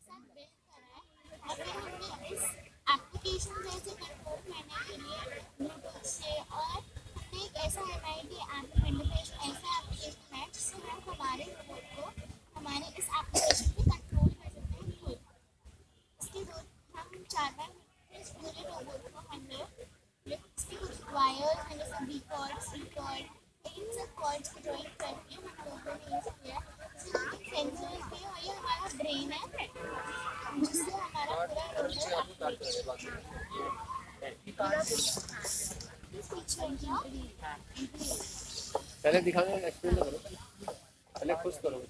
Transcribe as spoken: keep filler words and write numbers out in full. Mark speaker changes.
Speaker 1: साथ बिल्ड करा है और फिर हमने इस एप्लीकेशन जैसे कंट्रोल करने के लिए ब्लूटूथ से और हमने एक ऐसा M I T app interface ऐसा एप्लीकेशन है जिससे हम हमारे रोबोट को हमारे इस एप्लीकेशन पे कंट्रोल कर सकते हैं खुद। इसके दो हम चार बार इस पूरे रोबोट को हमने इसके कुछ वायर्स मैंने सब बी कॉर्ड सी कॉर्ड इन सब कॉर्ड्स की ड्राइंग करके हम लोगों ने यूज़ किया। इसमें सेंसर्स भी और ये हमारा ब्रेन है जिससे हमारा पूरा रोबोट
Speaker 2: पहले दिखाओ, एक्सप्लेन करो, पहले खुश करो।